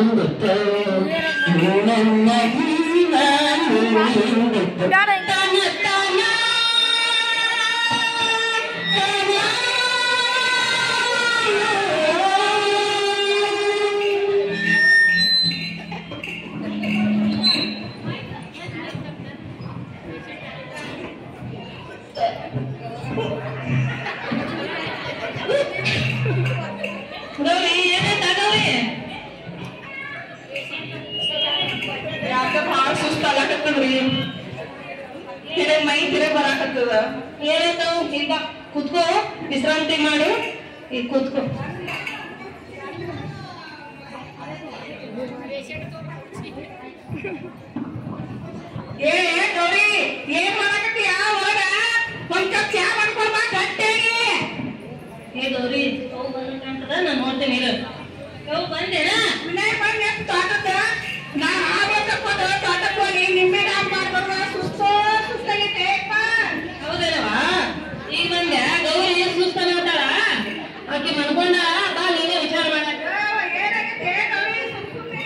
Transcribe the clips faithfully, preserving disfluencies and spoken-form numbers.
ಮೈ ತಿರೆ ಬರಾಕತ್ತದ ಏನಾಯ್ತು ಈಗ ಕುತ್ಕೋ ವಿಶ್ರಾಂತಿ ಮಾಡು ಈಗ ಕುತ್ಕೋ ಏ ಗೌರಿ ಏನ್ ಮಾಡಕತ್ತೀಯ ಒಳಗ ಒಂದ್ ಕಪ್ ಚಾ ಮಾಡ್ಕೊಂಡ್ ಬಾ ಗಟ್ಟಿಯಾಗಿ ಏ ಗೌರಿ ಅವು ಬಂದ ನಾನು ನೋಡ್ತೇನೆ ಇರು ಅವು ಬಂದೇನ ಮನೆ ಬಂದ ಎಷ್ಟು ತಾಟತ್ತ ನಾ ಆಗ್ಬೇಕಪ್ಪ ತಾಟಕ್ ಹೋಗಿ ನಿಮ್ಮೆ ನಾನ್ ಮಾಡ್ಬಾರ್ದ ಸುಸ್ತು ಸುಸ್ತಾಗೈತೆ ಹೌದಲ್ವಾ ಈಗ ಬಂದೆ ಗೌರಿ ಏನ್ ಸುಸ್ತಾನ ಹೋಗ್ತಾಳ ಆಕೆ ಮನ್ಕೊಂಡ ಬಾ ನೀನೇ ವಿಚಾರ ಮಾಡಕ ಏನಾಗೈತೆ ಗೌರಿ ಸುಮ್ಮನೆ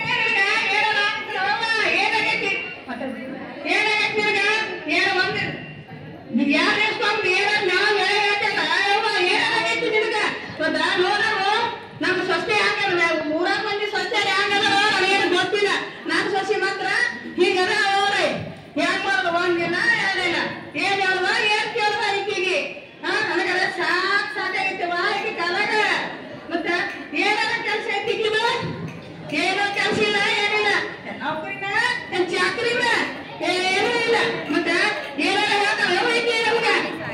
ಏನಾಗೈತಿ ಏನಾಗೈತಿ ನಿನಗ ಏನ ಬಂದ ನೀವ್ ಯಾರು ಎಸ್ಕೊಂಡು ಏನ ನಾವ್ ಏನಾಗೈತಿ ನಿನಗ ಗೊತ್ತಾ ನೋಡವು ನಮ್ಮ ಸೊಸೆ ಹ್ಯಾಂಗದ ಮೂರಾರು ಮಂದಿ ಸೊಸೆ ಹ್ಯಾಂಗದ ನನಗೇನು ಗೊತ್ತಿಲ್ಲ ನನ್ನ ಸೊಸೆ ಮಾತ್ರ ಹೀಗದ ಅವ್ರೆ ಹೆಂಗ್ ಮಾಡೋದು ಒಂದಿನ ಎರಡಿನ ಏನ್ ಹೇಳುವ ಏನ್ ಕೇಳುವ ಈಕಿಗೆ ಹಾ ನನಗದ ಸಾಕ್ ಸಾಕಾಗೈತಿವ ಈಕಿ ಕಾಲಾಗ ಮತ್ತ ಏನಾರ ಕೆಲ್ಸ ಐತಿಕ್ಕಿದ ಏನೋ ಕೆಲ್ಸ ಇಲ್ಲ ಏನಿಲ್ಲ ನೌಕರಿನ ಏನ್ ಚಾಕ್ರಿನ ಏನೂ ಇಲ್ಲ ಮತ್ತ ಏನಾರ ಹೇಳ್ತಾವ ಐತಿ ನಮ್ಗ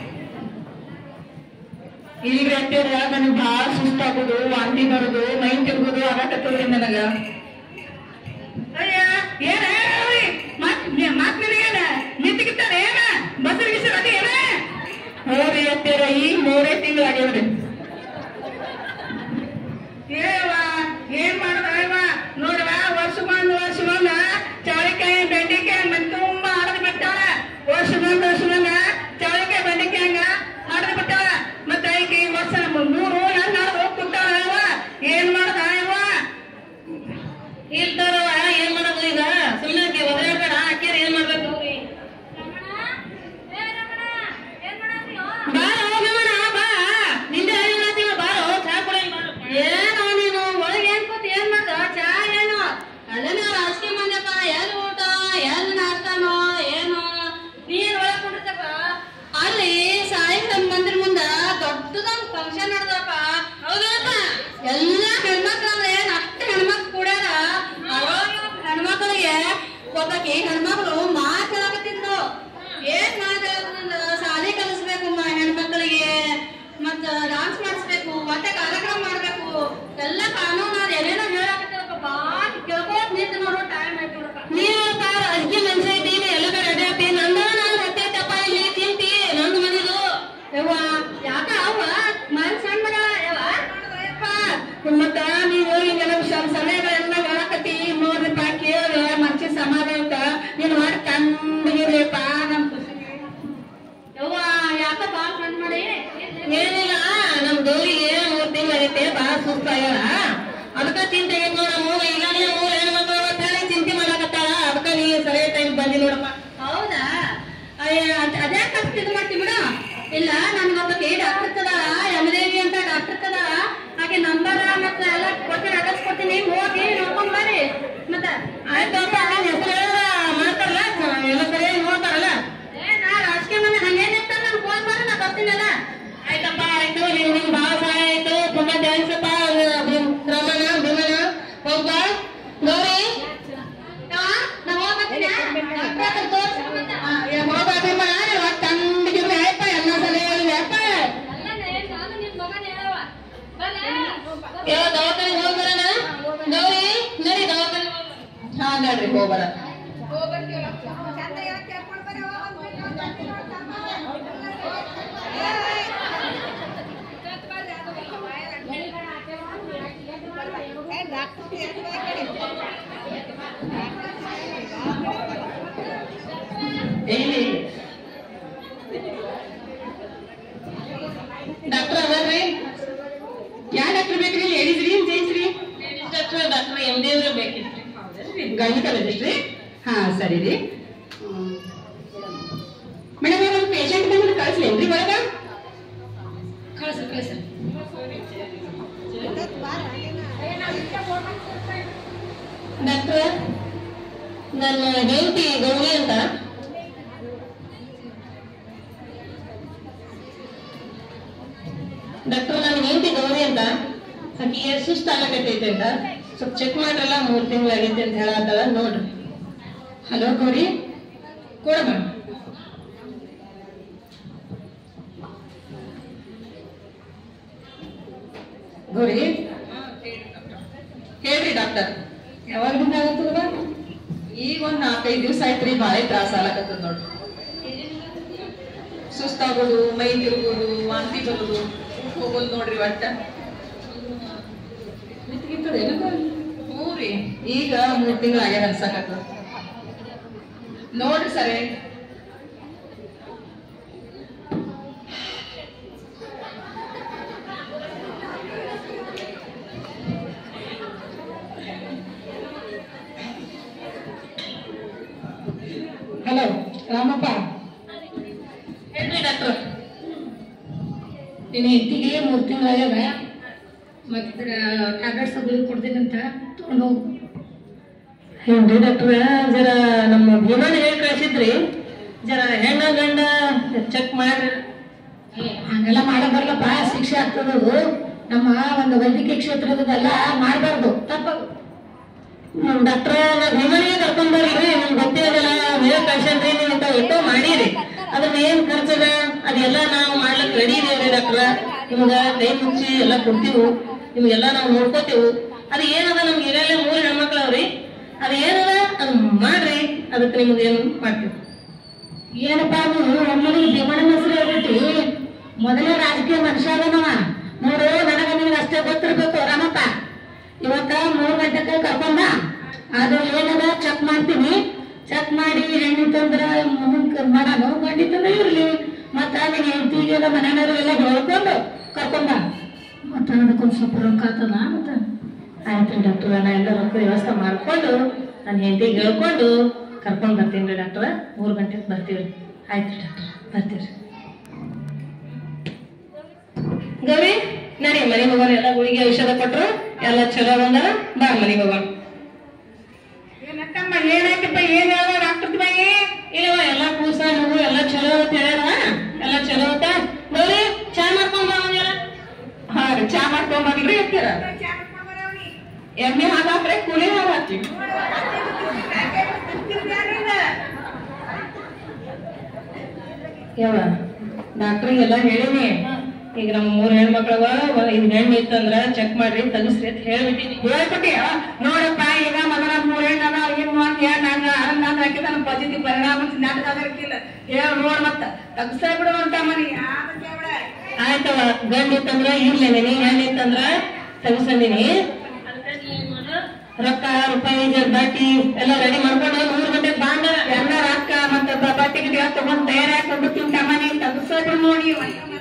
ಈಗ ಅಂತೀರ ನನಗೆ ಬಹಳ ಸುಸ್ತಾಗೋದು ವಾಂತಿ ಬರೋದು ಮೈ ತಿರುಗೋದು ಆಗಕತ್ತದ್ರಿ ನನಗ ಅಯ್ಯ ಏನ ಮತ್ ಮತ್ ಏನ ನಿಂತಿಗಿತ್ತಾರ ಏನ ಬಸರ್ ಗಿಸರ್ ಅದೇ ಏನ ಹೋರಿ ಅಂತೀರ ಈಗ ಮೂರೇ ತಿಂಗಳು ಆಗ್ಯಾವ್ರಿ ಏವ ಏನ್ ಮಾಡೋದವ ನೋಡವ ವರ್ಷಗೊಂದು ವರ್ಷಗೊಂದ ಚವಳಿಕಾಯಿ ಬೆಂಡಿಕಾಯಿ ಮತ್ ತುಂಬಾ ಹಡದ್ ಬಿಟ್ಟಾಳ ವರ್ಷಗೊಂದು ವರ್ಷಗೊಂದ ಚವಳಿಕಾಯಿ ಬೆಂಡಿಕಾಯಿ ಹಂಗ ಹಡದ್ ಬಿಟ್ಟಾಳ ಮತ್ತ ಈಕಿ ವರ್ಷ ಮೂರು ನನ್ನ ಹೋಗ್ ಕುಂತಾಳ ಏನ್ ಮಾಡದ ಇವ ಇಲ್ತಾರವ ಏನ್ ಮಾಡೋದು ಈಗ ಸುಮ್ಮನೆ ಒದರಾಡ್ಬೇಡ ಆಕೆ ಏನ್ ಮಾಡ್ಬೇಕು ಬಾರೋ ಗಮನ ಬಾ ನಿಂದೆ ಹೇಳ್ತೀವ ಬಾರೋ ಚಾ ಕೊಡ ಏನೋ ನೀನು ಒಳಗೆ ಏನ್ ಕೂತ್ ಏನ್ ಮಾಡ್ದ ಚಾ ಏನು ಅಲ್ಲೇನ ರಾಜಕೀಯ ಮಂದ್ಯಪ್ಪ ಎಲ್ಲಿ ಊಟ ಎಲ್ಲಿ ನಾಷ್ಟಾನೋ ಏನು ನೀನ್ ಒಳಗ್ ಕುಡಿತಪ್ಪ ಅಲ್ಲಿ ಸಾಯಿ ಮಂದಿರ ಮುಂದ ದೊಡ್ಡದೊಂದು ಫಂಕ್ಷನ್ ನಡೆದಪ್ಪ ಹೌದಪ್ಪ ಎಲ್ಲಾ ಹೆಣ್ಮಕ್ಳು ಅಂದ್ರೆ ಏನ್ ಅಷ್ಟು ಹೆಣ್ಮಕ್ಳು ಕೂಡ್ಯಾರ ಹೆಣ್ಮಕ್ಳಿಗೆ ಒಬ್ಬಾಕಿ ಹೆಣ್ಮಕ್ಳು ಮಾತ್ ಹೇಳಕತ್ತಿದ್ಲು ಏನ್ ಮಾತ್ ಹೇಳಕತ್ತಿದ್ಲು ಶಾಲೆ ಕಲಿಸ್ಬೇಕು ಹೆಣ್ಮಕ್ಳಿಗೆ ಮತ್ತ ಡಾನ್ಸ್ ಮಾಡಿಸ್ಬೇಕು ಮತ್ತೆ ಕಾರ್ಯಕ್ರಮ ಮಾಡ್ಬೇಕು ಎಲ್ಲ ಕಾನೂನು ಅದ ಏನೇನೋ ಹೇಳಕತ್ತಿರಪ್ಪ ಬಾಳ್ ಕೇಳ್ಕೋತ್ ನಿಂತು ನೋಡೋ ಟೈಮ್ ಆಯ್ತು ನೀವು ಅಜ್ಜಿ ಮನ್ಸ ಇದ್ದೀನಿ ಎಲ್ಲ ಕಡೆ ರೆಡಿ ಆಗ್ತಿ ನಂದ ನಾನು ಹತ್ತೈತಪ್ಪ ಇಲ್ಲಿ ತಿಂತಿ ನಂದು ಮನಿದು ಯವ್ವ ಯಾಕ ಅವ್ವ ಮನ್ ಸಣ್ಣ ಮಗ ಯವ್ವ ಮತ್ತ ನೀವು ಹಿಂಗೆಲ್ಲ ಸಲಹೆಗಳೆಲ್ಲ ಹೇಳಕತ್ತಿ ನೋಡ್ರಿಪ್ಪ ಕೇಳಿ ಮನ್ಸಿನ ಸಮಾಧಾನಕ್ಕ ನೀನ್ ಮಾಡಿ ಕಂಡಿರ್ಲಿಪ್ಪ ನಮ್ ಖುಷಿಗೆ ಯವ್ವ ಯಾಕ ಬಾಳ್ ಕಣ್ ಮಾಡಿ ಏನಿಲ್ಲ ನಮ್ ಗೌರಿಗೆ ಮೂರ್ ತಿಂಗಳೈತೆ ಬಾಳ ಸುಸ್ತಾಗ್ಯಾಳ ಅದಕ್ಕ ಚಿಂತೆ ಐತ್ ನೋಡ ಮೂಗ ಈಗ ನೀನು ಮೂರ್ ಹೆಣ್ಮಕ್ಳು ಹೇಳಿ ಚಿಂತೆ ಮಾಡಕತ್ತಾಳ ಅದಕ್ಕ ನೀ ಸರಿಯಾದ ಟೈಮ್ ಬಂದಿ ನೋಡಪ್ಪ ಹೌದಾ ಅಯ್ಯ ಅದೇ ಕಷ್ಟ ಇದು ಮಾಡ್ತೀವಿ ಬಿಡ ಇಲ್ಲ ನನ್ಗೊಬ್ಬಕ್ಕೆ ಡಾಕ್ಟರ್ ತದಾಳ ಯಮದೇವಿ ಅಂತ ಡಾಕ್ಟರ್ ತದಾಳ ಹಾಗೆ ನಂಬರ್ ಮತ್ತ ಎಲ್ಲ ಕೊಡ್ತೀನಿ ಅಡ್ರೆಸ್ ಕೊಡ್ತೀನಿ ಹೋಗಿ ನೋಡ್ಕೊಂಡ್ ಬರ್ರಿ ಮತ್ತ ಆಯ್ತಪ್ಪ ಹೆಸರು ಮಾಡ್ತಾರಲ್ಲ ಎಲ್ಲ ಸರಿಯಾಗಿ ನೋಡ್ತಾರಲ್ಲ ಏ ನಾ ರಾಜಕೀಯ ಮಂದಿ ಹಂಗೇನಿರ್ತಾರ ನನ್ ಫೋನ್ ಮಾಡಿ ನಾ ಬರ್ತೀನಲ್ಲ ಆಯ್ತಪ್ಪ ಆಯ್ತು ನೀವು ನಿಮ್ಗೆ ಭಾಳ ಸಹಾಯ ಆಯ್ತು ತುಂಬಾ ಥ್ಯಾಂಕ್ಸಪ್ಪ ರಮಣ ಭೀಮನ ಹೋಗ್ಬ ಗೌರಿ ನಾ ಹೋಗ್ಬರ್ತೀನಿ ಹೋಗ ಭೀಮ ತಂದಿಗಿರ್ರಿ ಆಯ್ತ ಎಲ್ಲ ಸಲಹೆ ಅಪ್ಪ ದವಾಖಾನೆ ಹೋಗ್ಬರೋಣ ಗೌರಿ ನಡಿ ದವಾಖಾನೆ ಹಾ ನಡ್ರಿ ಹೋಗ್ಬರ ಡಾಕ್ಟರ್ ಅದರ್ರಿ ಯಾವ ಡಾಕ್ಟರ್ ಬೇಕ್ರಿ ಲೇಡೀಸ್ ರೀ ಜೆಂಟ್ಸ್ ರೀ ಡಾಕ್ಟರ್ ಡಾಕ್ಟರ್ ಎಮ್ ದೇವ್ರ ಬೇಕಿತ್ತು ಹಾ ಸರಿ ರೀ ಮೇಡಮ್ ನಮ್ಮ ಪೇಷಂಟ್ ಬಂದ್ರೆ ಕಳಿಸ್ಲೇನ್ರಿ ಒಳಗ ಕಳಿಸ್ರಿ ಕಳಿಸ್ರಿ ಡಾಕ್ಟರ್ ನನ್ನ ಗೆಳತಿ ಗೌರಿ ಅಂತ ಡಾಕ್ಟರ್ ನನ್ನ ಗೆಳತಿ ಗೌರಿ ಅಂತ ಆಕಿ ಎಷ್ಟು ಸುಸ್ತು ಆಗತೈತೆ ಅಂತ ಸ್ವಲ್ಪ ಚೆಕ್ ಮಾಡ್ರಲ್ಲ ಮೂರು ತಿಂಗಳಾಗೈತೆ ಅಂತ ಹೇಳತ್ತಾಳ ನೋಡ್ರಿ ಹಲೋ ಗೌರಿ ಕೊಡಮ್ಮ ಗೌರಿ ಹೇಳ್ರಿ ಡಾಕ್ಟರ್ ಯಾವಾಗದಿಂದ ಆಗತ್ತದ ಈಗ ಒಂದ್ ನಾಲ್ಕೈದು ದಿವಸ ಆಯ್ತ್ರಿ ಭಾಳ ತ್ರಾಸ ಆಗತ್ತದ ನೋಡ್ರಿ ಸುಸ್ತಾಗೋದು ಮೈ ತಿರುಗೋದು ವಾಂತಿ ಬರೋದು ಹೋಗೋದು ನೋಡ್ರಿ ಒಟ್ಟ ಹ್ಞೂ ರೀ ಈಗ ಮೂರ್ ತಿಂಗಳು ಆಗ್ಯಾದ ಅನ್ಸಕತ್ತದ ನೋಡ್ರಿ ಸರಿ ಹಲೋ ರಾಮಪ್ಪ ಹೇಳ್ರಿ ಡಾಕ್ಟರ್ ನಿನ್ನ ಹೆತ್ತಿಗೆ ಮೂರು ತಿಂಗಳಾಗ್ಯದ ಮತ್ತೆ ಟ್ಯಾಬ್ಲೆಟ್ಸ್ ಗುಳಿಗೆ ಕೊಡ್ತೀನಿ ಅಂತ ತಗೊಂಡು ಹೋಗು ಏನ್ರಿ ಡಾಕ್ಟ್ರ ಜರ ನಮ್ಮ ಭೀಮನ ಹೇಳಿ ಕಳಿಸಿದ್ರಿ ಜರ ಹೆಣ್ಣ ಗಂಡ ಚೆಕ್ ಮಾಡ್ರಿ ಹಂಗೆಲ್ಲ ಮಾಡೋ ಬರ್ಲಪ್ಪ ಶಿಕ್ಷೆ ಆಗ್ತದದು ನಮ್ಮ ಒಂದು ವೈದ್ಯಕೀಯ ಕ್ಷೇತ್ರದಲ್ಲ ಮಾಡಬಾರ್ದು ತಪ್ಪ ಡಾಕ್ಟ್ರ ನಾ ಭೀಮನಿಗೆ ಕರ್ಕೊಂಡ್ ಬರ್ರಿ ನಿಮ್ಗೆ ಗೊತ್ತಿರೋದಿಲ್ಲ ಹೇಳಿ ಕಳ್ಸನ್ರಿ ನೀವು ಇಂತ ಎಷ್ಟೋ ಮಾಡೀರಿ ಅದ್ರ ಏನ್ ಖರ್ಚದ ಅದೆಲ್ಲ ನಾವು ಮಾಡ್ಲಿಕ್ಕೆ ರೆಡಿ ಇದೀವ್ರಿ ಡಾಕ್ಟ್ರ ನಿಮ್ಗ ಕೈ ಮುಚ್ಚಿ ಎಲ್ಲ ಕೊಡ್ತೀವಿ ನಿಮ್ಗೆಲ್ಲ ನಾವು ನೋಡ್ಕೋತೀವಿ ಅದು ಏನದ ನಮ್ಗೆ ಈಗಾಗಲೇ ಮೂರು ಹೆಣ್ಮಕ್ಳು ಅವ್ರಿ ಅದು ಏನದ ಅದು ಮಾಡ್ರಿ ಅದಕ್ಕೆ ನಿಮ್ಗೆ ಏನು ಮಾಡ್ತೀವಿ ಏನಪ್ಪಾ ನೀವು ಒಮ್ಮನಿಗೆ ಭೀಮನ ಹೆಸರು ಹೇಳ್ಬಿಟ್ಟು ಮೊದಲೇ ರಾಜಕೀಯ ಮನುಷ್ಯ ಅದನವ ನೋಡು ನನಗ ನಿಮ್ಗೆ ಅಷ್ಟೇ ಗೊತ್ತಿರ್ಬೇಕು ರಾಮಪ್ಪ ಇವತ್ತ ಮೂರ್ ಗಂಟೆಗೆ ಕರ್ಕೊಂಡ ಅದು ಏನದ ಚೆಕ್ ಮಾಡ್ತೀನಿ ಚೆಕ್ ಮಾಡಿ ಹೆಣ್ಣಿತ್ತಂದ್ರ ಮಾಡೋಣ ಗಂಡಿತ್ತಂದ್ರ ಇರ್ಲಿ ಮತ್ತ ನಿನ್ ಹೆಂಡತಿಗೆಲ್ಲ ಮನೆಯವರು ಎಲ್ಲ ಹೇಳ್ಕೊಂಡು ಕರ್ಕೊಂಡ ಮತ್ತ ಅದಕ್ಕೊಂದ್ ಸ್ವಲ್ಪ ರೊಕ್ಕ ಆತದ ಮತ್ತ ಆಯ್ತು ಡಾಕ್ಟರ್ ನಾ ಎಲ್ಲ ರೊಕ್ಕ ವ್ಯವಸ್ಥೆ ಮಾಡ್ಕೊಂಡು ನನ್ನ ಹೆಂಡತಿಗೆ ಹೇಳ್ಕೊಂಡು ಕರ್ಕೊಂಡ್ ಬರ್ತೀನಿ ಡಾಕ್ಟರ್ ಮೂರ್ ಗಂಟೆಗೆ ಬರ್ತೀವಿ ಆಯ್ತು ಡಾಕ್ಟರ್ ಬರ್ತೀವ್ರಿ ಗೌರಿ ನಡಿ ಮನೆಗೆ ಹೋಗೋಣ ಎಲ್ಲ ಗುಳಿಗೆ ಔಷಧ ಕೊಟ್ರು ಎಲ್ಲ ಚಲೋ ಬಂದಾರ ಬಾ ಮನೆಗೆ ಹೋಗೋಣ ಏನಕ್ಕಮ್ಮ ಏನಾಯ್ತಪ್ಪ ಏನ್ ಹೇಳ ಡಾಕ್ಟರ್ ಬಗ್ಗೆ ಇಲ್ಲವ ಎಲ್ಲ ಕೂಸ ಮಗು ಎಲ್ಲ ಚಲೋ ಅಂತ ಹೇಳ್ಯಾರ ಎಲ್ಲ ಚಲೋ ಅಂತ ಗೌರಿ ಚಾ ಮಾಡ್ಕೊಂಡ್ ಬಾ ಹಾ ರೀ ಚಾ ಮಾಡ್ಕೊಂಡ್ ಬಂದ್ರಿ ಇರ್ತೀರ ಎಮ್ಮೆ ಹಾಲು ಹಾಕ್ರೆ ಕೂಲಿ ಹಾಲು ಹಾಕ್ತೀವಿ ಯಾವ ಡಾಕ್ಟ್ರಿಗೆಲ್ಲ ಹೇಳಿನಿ ಈಗ ನಮ್ಮ ಮೂರ್ ಹೆಣ್ಮಕ್ಳವ ಇದ್ ಹೆಣ್ಣು ಇತ್ತಂದ್ರ ಚೆಕ್ ಮಾಡ್ರಿ ತಗಸ್ರಿ ಅಂತ ಹೇಳ್ಬಿಟ್ಟಿನಿ ಹೇಳ್ಬಿಟ್ಟಿ ನೋಡಪ್ಪ ಈಗ ಮಗನ ಮೂರ್ ಹೆಣ್ಣದ ಏನ್ ಮಾಡ್ತೀಯ ನಂಗ ನಾನು ಹಾಕಿದ ನಮ್ಮ ಪದ್ಧತಿ ಪರಿಣಾಮ ನಾಟಕಲ್ಲ ಹೇಳ ನೋಡ್ ಮತ್ತ ತಗಸ ಬಿಡು ಅಂತ ಮನಿ ಆಯ್ತವ ಗಂಡ ಇತ್ತಂದ್ರ ಇರ್ಲೇನಿ ಹೆಣ್ಣು ಇತ್ತಂದ್ರ ತಗಸಂದಿನಿ ರೊಕ್ಕ ರೂಪಾಯಿ ಬಟ್ಟಿ ಎಲ್ಲ ರೆಡಿ ಮಾಡ್ಕೊಂಡು ಮೂರ್ ಗಂಟೆಗೆ ಬಾಂಡ ಎಲ್ಲ ರೊಕ್ಕ ಮತ್ತ ಬಟ್ಟೆ ಗಿಡ ತಗೊಂಡ್ ತಯಾರಾಗಿ ಕೊಂಡ್ಬಿಡ್ತೀನಿ ತಮ್ಮನಿ ತಗಸ ನೋಡಿ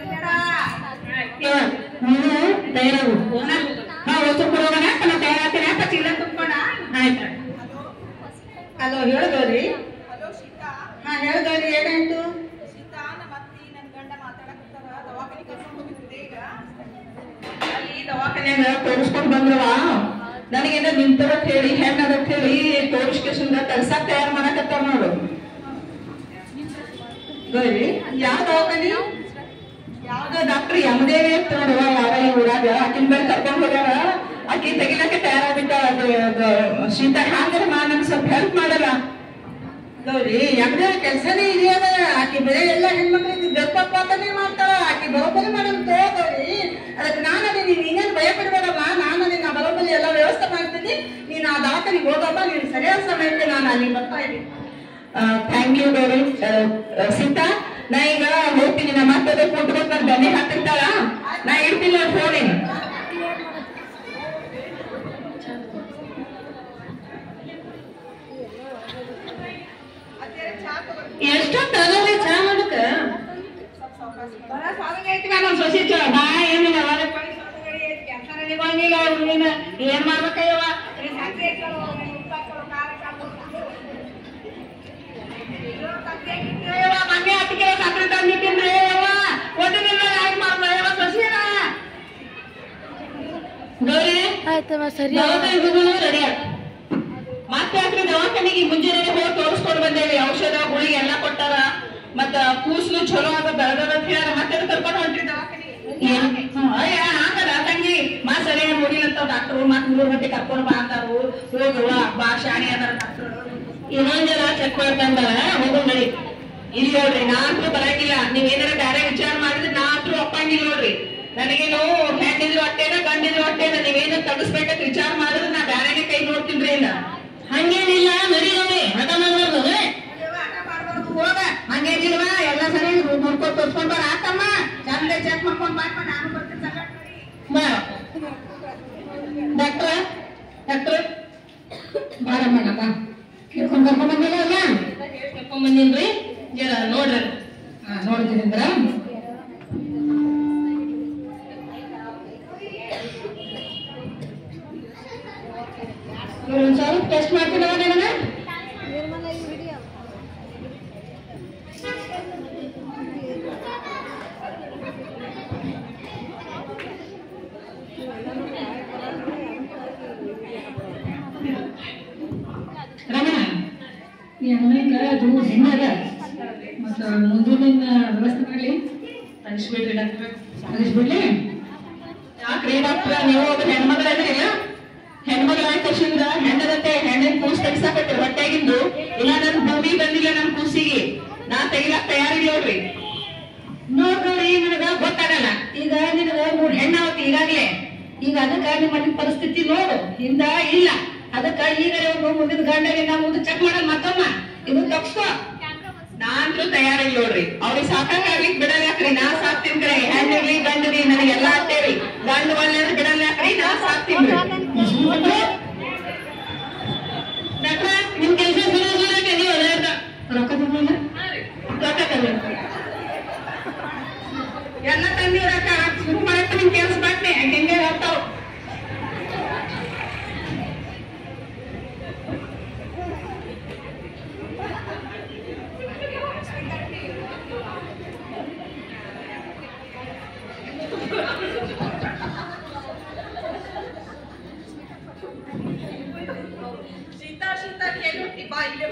ನೀನು ತಯಾರಾಗು ಹಾ ವಸ್ತು ಕೊಡೋಣ ತಯಾರಾಗ್ತೀನಿ ಅಪ್ಪ ಚೀಲ ತುಂಬೋಣ ಆಯ್ತ ಹಲೋ ಹೇಳ್ದವ್ರಿ ಹಾ ಹೇಳ್ದವ್ರಿ ಏನಾಯ್ತು ದವಾಖಾನ್ಯಾಗ ತೋರಿಸ್ಕೊಂಡ್ ಬಂದ್ರವ ನನಗೇನ ನಿಂತರತ್ ಹೇಳಿ ಹೆಣ್ಣದತ್ ಹೇಳಿ ತೋರಿಸ್ಕೇಶನ್ಗ ತರ್ಸಾಕ್ ತಯಾರು ಮಾಡಕತ್ತಾರ ನೋಡು ಗೌರಿ ಯಾವ ದವಾಖಾನಿ ಯಾವ್ದೋ ಡಾಕ್ಟರ್ ಯಮದೇವಿ ಅಂತ ನೋಡುವ ಯಾರ ಈ ಊರಾಗ ಆಕಿನ ಮೇಲೆ ಕರ್ಕೊಂಡ್ ಹೋಗ್ಯಾರ ಆಕಿ ತೆಗಿಲಕ್ಕೆ ತಯಾರಾಗಿದ್ದ ಶೀತ ಹ್ಯಾಂಗರ ಮಾ ನನ್ ಸ್ವಲ್ಪ ಹೆಲ್ಪ್ ಮಾಡಲ್ಲ ಗೌರಿ ಯಮದೇವಿ ಕೆಲ್ಸನೇ ಇದೆಯದ ಆಕಿ ಬೇರೆ ಎಲ್ಲಾ ಹೆಣ್ಮಕ್ಳಿಗೆ ಗರ್ಭಪಾತನೇ ಮಾಡ್ತಾಳ ಆಕಿ ಬರೋಬ್ಬರಿ ಮಾಡಂತ ಗೌರಿ ಅದಕ್ಕೆ ನಾನು ಅದೀನಿ ನೀನೇನ್ ಭಯ ಪಡ್ಬೇಡಮ್ಮ ನಾನು ಅದನ್ನ ಬರೋಬ್ಬರಿ ಎಲ್ಲ ವ್ಯವಸ್ಥೆ ಮಾಡ್ತೀನಿ ನೀನ್ ಆ ದವಾಖಾನಿಗೆ ಹೋಗಮ್ಮ ನೀನ್ ಸರಿಯಾದ ಸಮಯಕ್ಕೆ ನಾನು ಅಲ್ಲಿ ಬರ್ತಾ ಇದ್ದೀನಿ ಥ್ಯಾಂಕ್ ಯು ಗೌರಿ ಸೀತಾ ನಾ ಈಗ ಹೋಗ್ತೀನಿ ನಮ್ಮ ಮತ್ತೆ ಕೂತ್ಕೊಂಡು ನಾನು ಬೆನ್ನೆ ಹಾಕ್ತಿರ್ತಾಳ ನಾ ಇಡ್ತೀನಿ ಫೋನಿನ ಎಷ್ಟೊತ್ತಾಗಲ್ಲ ಚಾ ಮಾಡಕ ಸೊಸಿ ಬಾ ಏನಿಲ್ಲ ಏನ್ ಮಾಡ್ಬೇಕಯ್ಯವ ಆಯ್ತಮ್ಮ ಸರಿ ದವಾಖಾನೆಗೆ ಹೋಗೋಣ ರೆಡಿ ಆಗ ಮತ್ತೆ ಆದ್ರೆ ದವಾಖಾನೆಗೆ ಮುಂಜಾನೆ ಹೋಗಿ ತೋರಿಸ್ಕೊಂಡು ಬಂದೇವಿ. ಔಷಧ ಗುಳಿಗೆ ಎಲ್ಲಾ ಕೊಟ್ಟಾರ. ಮತ್ತ ಕೂಸ್ಲು ಚಲೋ ಆಗ ಬೆಳಗದ ಅಂತ ಹೇಳ್ಯಾರ. ಮತ್ತೆ ಕರ್ಕೊಂಡು ಹೊಂಟ್ರಿ ದವಾಖಾನೆಗೆ. ಆಗಲ್ಲ ತಂಗಿ ಮಾ ಸರಿಯಾಗಿ ನೋಡಿಲ್ಲಂತ ಡಾಕ್ಟರ್ ಮತ್ ಮೂರ್ ಗಂಟೆ ಕರ್ಕೊಂಡು ಬಾ ಅಂತಾರು. ಹೋಗುವ ಬಾ ಶಾಣಿ ಅದಾರ ಡಾಕ್ಟರ್. ಇನ್ನೊಂದ್ ಜನ ಚೆಕ್ ಮಾಡ್ಕೊಂಡಾರ ಹೋಗೋ ನಡಿ. ಇಲ್ಲಿ ನೋಡ್ರಿ ನಾ ಅಂತೂ ಬರಂಗಿಲ್ಲ. ನೀವ್ ಏನಾರ ಬ್ಯಾರೆ ವಿಚಾರ ಮಾಡಿದ್ರೆ ನಾ ಅಂತೂ ಒಪ್ಪಂಗಿಲ್ಲ ನೋಡ್ರಿ. ನನಗೇನು ಹೆಣ್ಣಿದ್ರು ಅಟ್ಟೇನ ಗಂಡಿದ್ರು ಅಟ್ಟೇನ ನೀವೇನ ತಗಸ್ಬೇಕಂತ ವಿಚಾರ ಮಾಡಿದ್ರೆ ನಾ ಬ್ಯಾರೆಗೆ ಕೈ ನೋಡ್ತೀನ್ರಿ. ಇಲ್ಲ ಹಂಗೇನಿಲ್ಲ ನಡಿ ನೋಡಿ ಹಠ ಮಾಡ್ಬಾರ್ದು ಹೋಗ. ಹಂಗೇನಿಲ್ವ ಎಲ್ಲ ಸರಿ ನೋಡ್ಕೊಂಡ್ ತೋರ್ಸ್ಕೊಂಡ್ ಬರ ಆತಮ್ಮ. ಚಂದ ಚೆಕ್ ಮಾಡ್ಕೊಂಡ್ ಬಾಯ್ಪ ನಾನು ಬರ್ತೀನಿ ಡಾಕ್ಟ್ರ ಡಾಕ್ಟ್ರ ಬಾರಮ್ಮ ಬಾ ಕೇಳ್ಕೊಂಡ್ ಕರ್ಕೊಂಡ್ ಬಂದಿಲ್ಲ ಅಲ್ಲ ಕರ್ಕೊಂಡ್ ಬಂದಿನ್ರಿ. ಜರ ನೋಡ್ರಿ ಹಾ ನೋಡ್ತೀನಿಂದ್ರ ಒಂದ್ ಸ್ವಲ್ಪ ಟೆಸ್ಟ್ ಮಾಡ್ತೀನವ ನನಗ. ರಮಣ ಈ ಅಮ್ಮಗ ಅದು ಹೆಣ್ಣದ ಮತ್ತ ಮುಂದಿನ ವ್ಯವಸ್ಥೆ ಮಾಡ್ಲಿ ತರಿಸ್ಬಿಡ್ರಿ ಡಾಕ್ಟರ್ ತರಿಸ್ಬಿಡ್ಲಿ. ಯಾಕ್ರಿ ಡಾಕ್ಟ್ರ ನೀವು ಒಬ್ಬ ಹೆಣ್ಮಗಳ ಇದ್ರಿಲ್ಲ ಹೆಣ್ಮಗಳಾದ ತಕ್ಷಣ ಹೆಣ್ಣದತ್ತೆ ಹೆಣ್ಣಿನ ಕೂಸ್ ತೆಗಿಸಾಕತ್ರಿ ಹೊಟ್ಟೆಗಿಂದು. ಇಲ್ಲ ನನ್ ಭೂಮಿ ಬಂದಿಲ್ಲ ನನ್ ಕೂಸಿಗೆ ನಾ ತೆಗಿಲಾಕ್ ತಯಾರಿಲ್ಲ ನೋಡ್ರಿ. ನೋಡ್ರಿ ನನಗ ಗೊತ್ತಾಗಲ್ಲ. ಈಗ ನಿನಗ ಮೂರ್ ಹೆಣ್ಣಾವತಿ ಈಗಾಗ್ಲೇ. ಈಗ ಅದಕ್ಕ ನಿಮ್ಮ ಮನೆ ಪರಿಸ್ಥಿತಿ ನೋಡು ಹಿಂದ ಇಲ್ಲ. ಅದಕ್ಕ ಈಗ ಮುಂದಿನ ಗಂಡಗೆ ನಾವು ಮುಂದೆ ಚೆಕ್ ಮಾಡಲ್ ಮತ್ತೊಮ್ಮ ಇದು ತಪ್ಸ್ಕೋ. ನಾನ್ರು ತಯಾರಿಲ್ಲ ನೋಡ್ರಿ. ಅವ್ರಿಗೆ ಸಾಕಾಗ್ಲಿಕ್ ಬಿಡಲ್ಲ ಯಾಕ್ರಿ ನಾ ಸಾಕ್ತೀನಿ ಕರೆ. ಹೆಣ್ಣಿರ್ಲಿ ಗಂಡರಿ ನನಗೆಲ್ಲಾ ಆಗ್ತೇರಿ. ಗಂಡು ಒಳ್ಳೆ ಬಿಡಲ್ಲ ಯಾಕ್ರಿ ನಾ ಸಾಕ್ತೀನಿ. ಡಾಕ್ಟ್ರ ನಿಮ್ ಕೆಲಸ ನೀವು ರೊಕ್ಕ ತಗೊಂಡ ರೊಕ್ಕ ತಗೊಂಡ ಎಲ್ಲ ತಂದಿ ರೊಕ್ಕ ಶುರು ಮಾಡಕ್ಕೆ ನಿಮ್ ಕೆಲ್ಸ ಬಟ್ಟೆ ಹಿಂಗೆ ಬರ್ತಾವ. ಶೀತಾ ಶೀತಾ ಕೇಳಿ ಬಾ ಇಲ್ಲೇ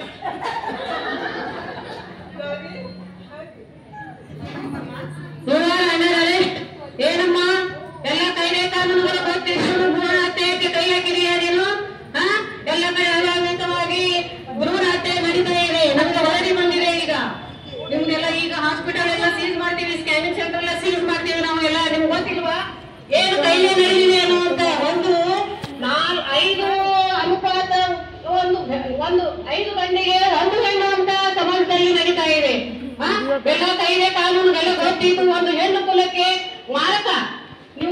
ಏನಮ್ಮ ಎಲ್ಲ ಕೈಲೇ ಕಾನೂನುಗಳ ಬಗ್ಗೆ ಭ್ರೂಣ ಹತ್ಯೆಗೆ ಕೈ ಹಾಕಿದೀಯ ನೀನು? ಎಲ್ಲ ಕಡೆ ಅನಿಯಮಿತವಾಗಿ ಭ್ರೂಣ ಹತ್ಯೆ ನಡೀತಾ ಇದೆ. ನಮ್ಗೆ ವರದಿ ಬಂದಿದೆ. ಈಗ ನಿಮ್ಗೆಲ್ಲ ಈಗ ಹಾಸ್ಪಿಟಲ್ ಎಲ್ಲ ಸೀಸ್ ಮಾಡ್ತೀವಿ, ಸ್ಕ್ಯಾನಿಂಗ್ ಸೆಂಟರ್ ಎಲ್ಲ ಸೀಸ್ ಮಾಡ್ತೀವಿ ನಾವು ಎಲ್ಲ. ನಿಮ್ಗೆ ಗೊತ್ತಿಲ್ವಾ ಏನು ಕೈಲೇ ನಡೆದಿದೆ ಅನ್ನುವಂತ ಒಂದು ನಾಲ್ ಐದು ಅನುಪಾತ ಒಂದು ಒಂದು ಐದು ಗಂಟೆಗೆ ಒಂದು ಹೆಣ್ಣು ಅಂತ ಸಮಾಜದಲ್ಲಿ ನಡೀತಾ ಇದೆ. ಎಲ್ಲ ಕೈಲೇ ಕಾನೂನುಗಳು ಗೊತ್ತಿದ್ದು ಒಂದು ಹೆಣ್ಣು ಕುಲಕ್ಕೆ ಮಾರಕ